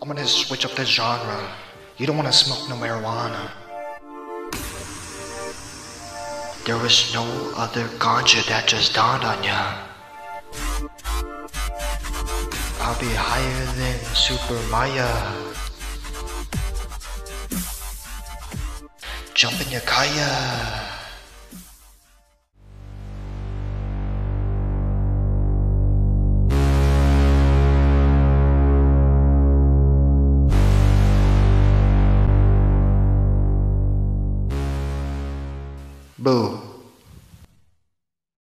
I'm gonna switch up the genre. You don't wanna smoke no marijuana. There was no other ganja that just dawned on ya. I'll be higher than Super Maya. Jump in your kaya. Boo.